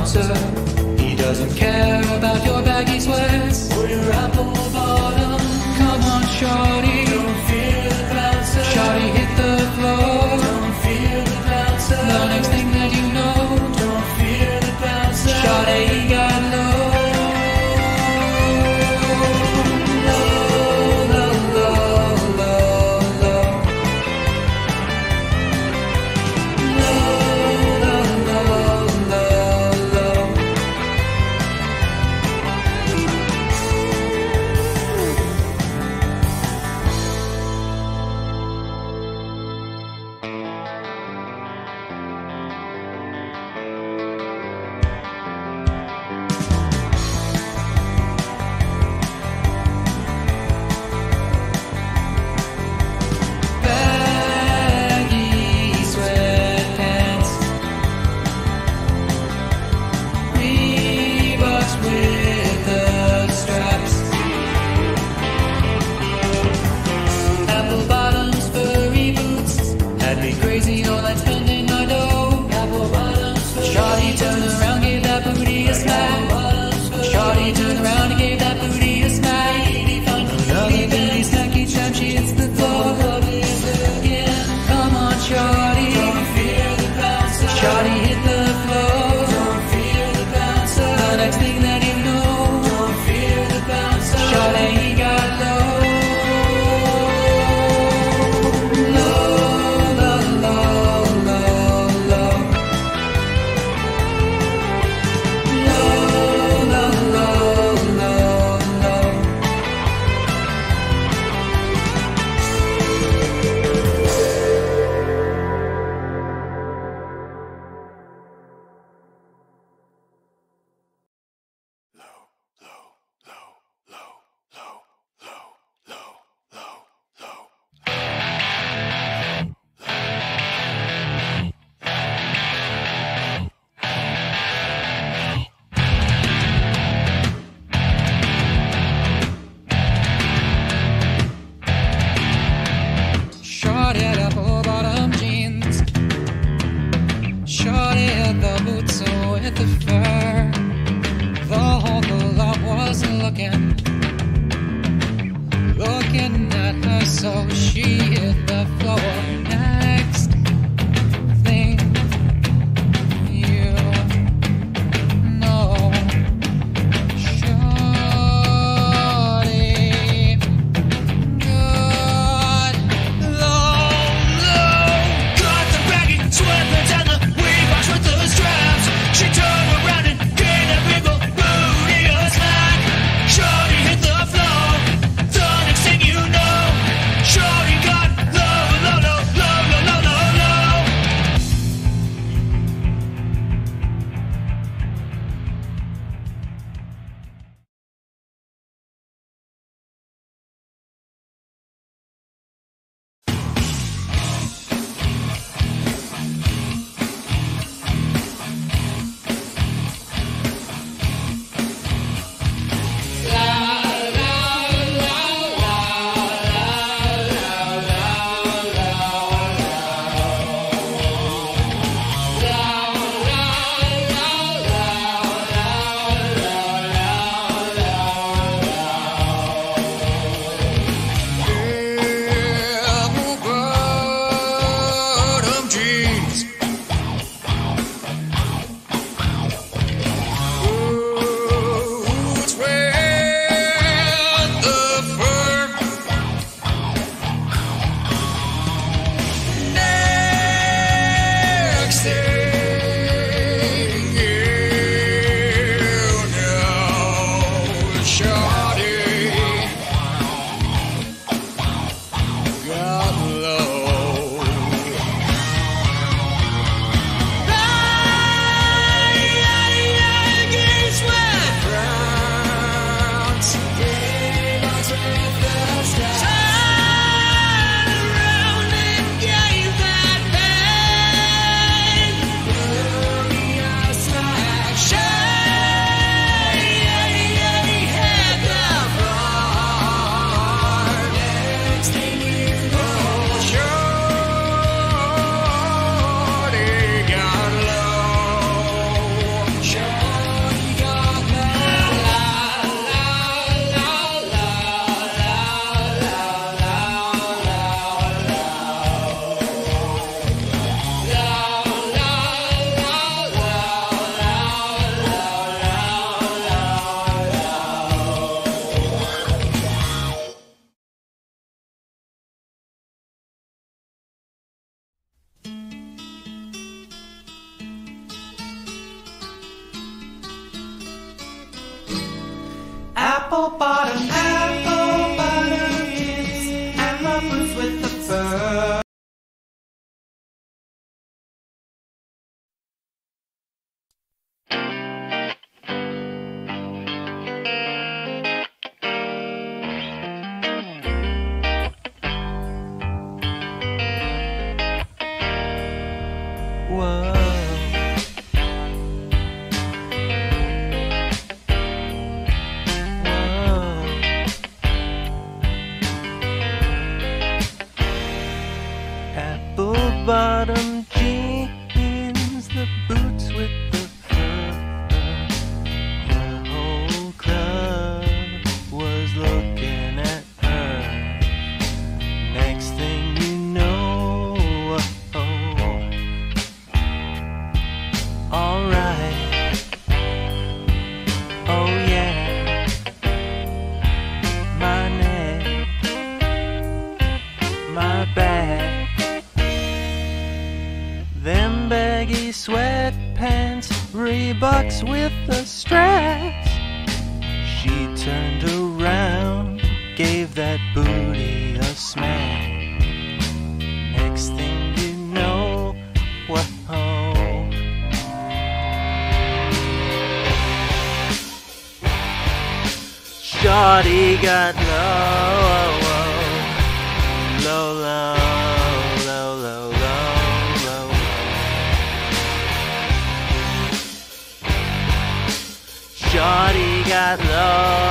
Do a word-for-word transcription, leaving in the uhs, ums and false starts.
bouncer. He doesn't care about your baggy sweats or your apple bottom. Come on, shorty, don't fear the bouncer. Shorty, hit the floor, don't fear the bouncer. The next thing that you know, don't fear the bouncer. Shorty got low. Sure. apple bottom, apple bottom jeans, and the boots with the fur. Whoa. Apple bottom jeans, the boots with the fur. The whole club was looking at her. Next thing you know, oh, alright, oh yeah, my neck, my back. Them baggy sweatpants, Reeboks with the straps. She turned around, gave that booty a smack. Next thing you know, whoa. Shawty got low, low, low. Shawty got low.